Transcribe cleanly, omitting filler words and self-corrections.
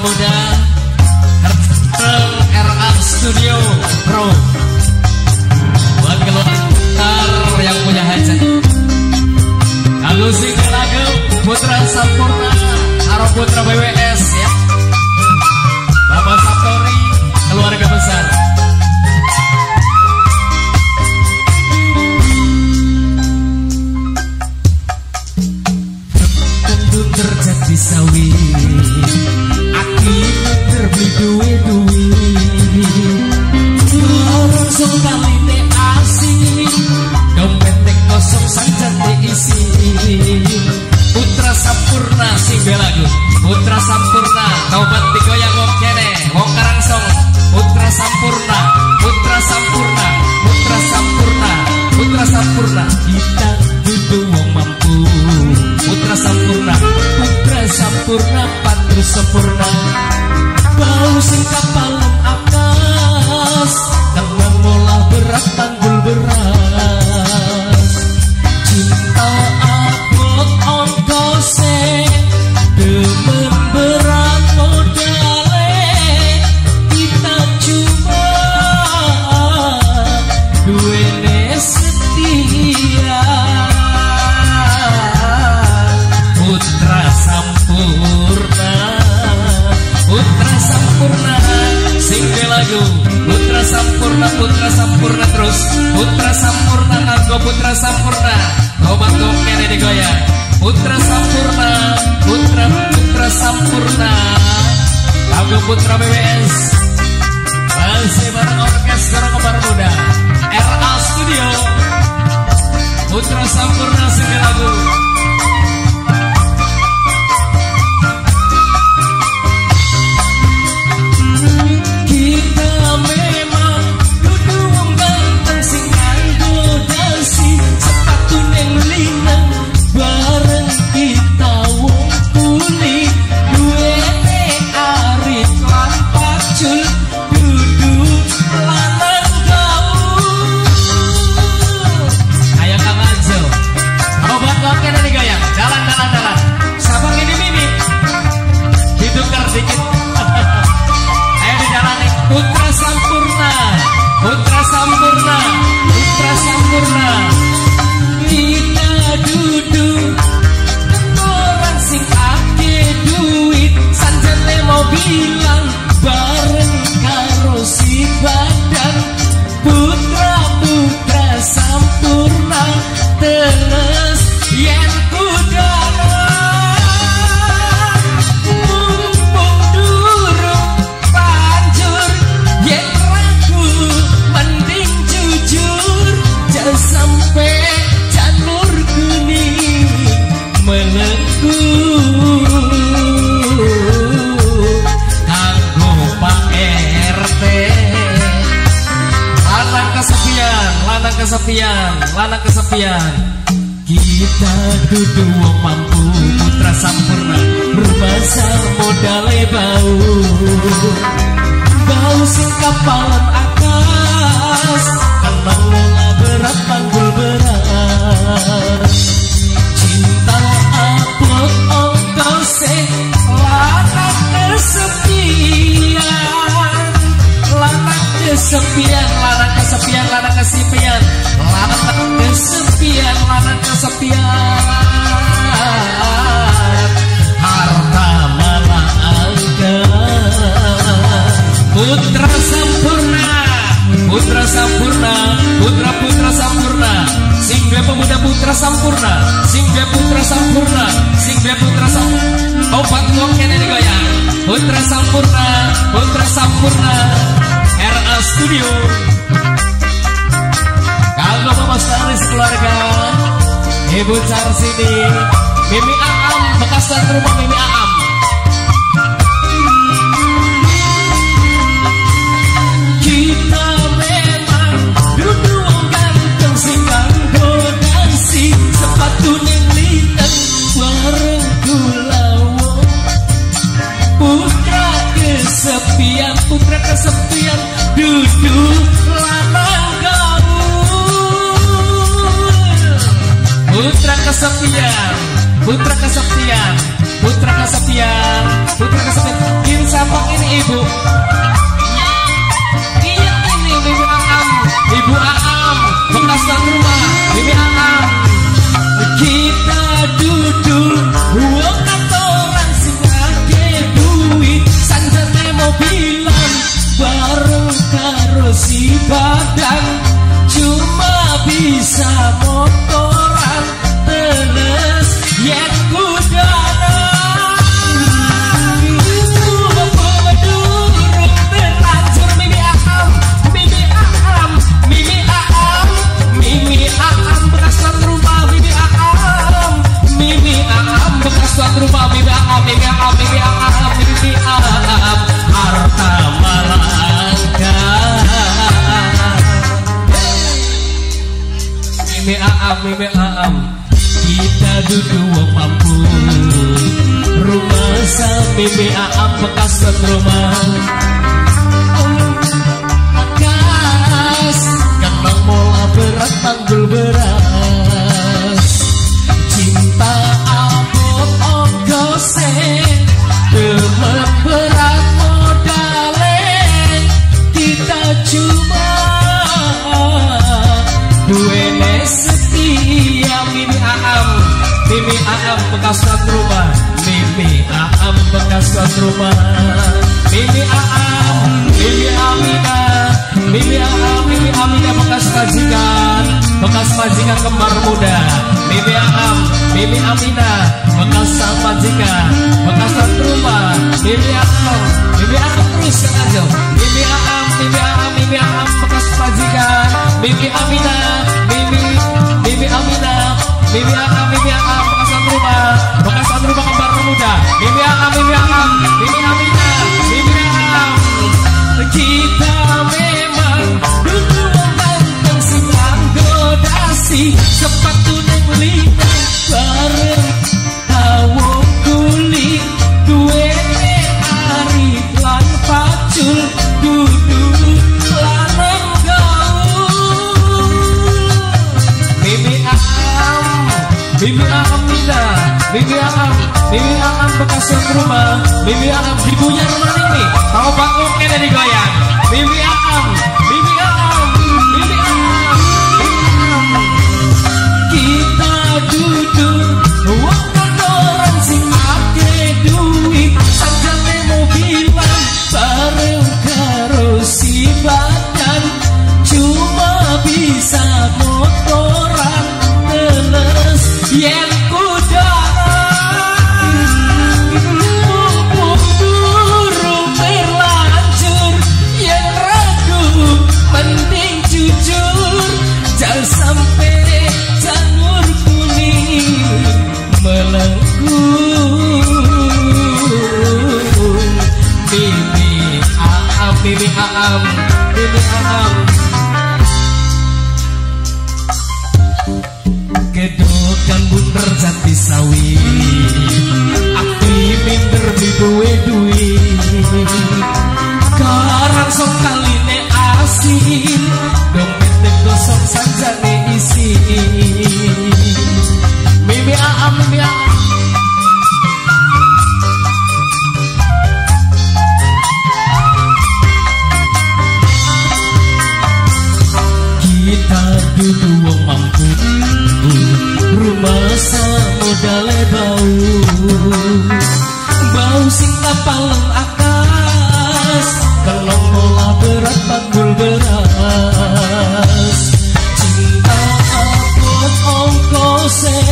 pemuda RA Studio Pro. Buat keluar yang punya hajat, lagu single lagu Putra Sampurna karo Putra BWS ya, Bapak Saptori, keluarga besar. Terjadi sawi akhir terbeli duwe orang sekali te asing dompet kosong sanjan diisi. Putra Sampurna single lagu Putra Sampurna tobat digoyang wong kene wong Karangsong. Putra Sampurna, Putra Sampurna, Putra Sampurna, Putra Sampurna, kita duduk wong mampu. Putra Sampurna, Putra Sampurna, Patru Sampurna, bau sing kapalem akas, tangan mola berat tanggul beras. Cinta abot ongkose, demen berat modale, kita cuma duwene setia. Putra Sampurna, Putra Sampurna, single lagu Putra Sampurna, Putra Sampurna terus Putra Sampurna nganggo Putra Sampurna, tobat kok kene digoyang. Putra Sampurna, Putra Sampurna, nganggo Putra BWS, masih bareng orkestra Kembar Muda RA Studio. Putra Sampurna single lagu. Bilang bareng karo si badan Putra Sampurna teles yen kudara mumpung durung panjur yen ragu mending jujur jangan sampai janur kuning melengku. Lanang kesepian, kita duduk wong mampu. Putra Sampurna berbahasa modale bau sing kapalan akas, kenang mola berat panggul beras. Cinta abot ongkose, lanang kesepian, lanang kesepian, lanang kesepian, lanang kesepian, lanang kesepian, lanang kesepian. Harta malah angka. Putra Sampurna, Putra Sampurna, Putra Sampurna, single pemuda Putra Sampurna, single Putra Sampurna, single Putra Sampurna. Obat wong kene digoyang. Putra Sampurna, Putra Sampurna, RA Studio. Kalau Bapak Staris keluarga, Ibu Carsini, Mimi Aam, bekas dan rumah Mimi Aam. Kita memang duduk ganteng sing kanggo dansi, sepatu ning linen bareng kulawo. Putra kesepian, putra kesepian, duduk lanang gaul. Putra kesepian, putra kesepian, putra kesepian, putra kesepian. Ini siapa ini ibu? Iya ini Bibi Aam, Ibu Aam, bekas tuan rumah, Bibi Aam. Kita duduk, wong kantoran sing ake duit, sanjane mobilan, bareng karo si badan, cuma bisa motoran, terus yen kudaran. Durung terlanjur Bibi Aam, Bibi Aam, Bibi Aam, Bibi Aam, bekas tuan rumah Bibi Aam, Bibi Aam, bekas tuan rumah Bibi Aam, Bibi Aam, Bibi Aam, Bibi Aam, harta malangka. Bibi Aam, Bibi Aam, kita duduk wong mampu, rumah sa Bibi Aam, bekas tuan rumah. Akas kenang mola berat panggul beras, cinta abot ongkose, temen berat modale, kita cuma duene setia. Bibi Aam, Bibi Aam, bekas tuan rumah, Bibi Aam, bekas tuan rumah, Bibi Aam, Bibi Amina, Bibi Aam, Bibi Amina, bekas majikan, bekas majikan kembar muda, Bibi Aam, Bibi Amina, bekas majikan, bekas tuan rumah, Bibi Aam, Bibi Aam, teruskan aja, Bibi Aam, Bibi Aam, Bibi Aam, bekas majikan, Bibi Amina, Bibi Amina, Bibi Aam, Bibi Aam, bekas tuan rumah, bekas tuan rumah kembar muda, Bibi Aam, Bibi Aam, Bibi Amina, Bibi Aam. Kita memang dulu mantan sing anggodasi, sepatu neng lidah bareng tawong kulit, duwene arif lan pacul, duduk larang gaul. Bibi Aam, Bibi Amina, Bibi Aam, Bibi Aam, bekas tuan rumah, Bibi Aam, ibunya rumah ini, tahu panggung kene digoyang, Bibi Aam, Bibi Aam, Bibi Aam, Bibi Aam. Kita duduk, wong kantoran sing ake duit, sanjane mobilan, bareng karo si badan, cuma bisa motoran, terus yen sampai janur kuning melengkung. Bibi Aam, Bibi Aam, Bibi Aam. Kedokan bunder jati sawi, api minder biduwe-duwe, karang sok kaline asin, dompet gosong sanjane isi. Bibi Aam, Bibi Aam. Kita duduk wong mampu, rumah samodale bau, bau sing kapaleng akas, kelong mola berat panggul beras, cinta abot ongkose,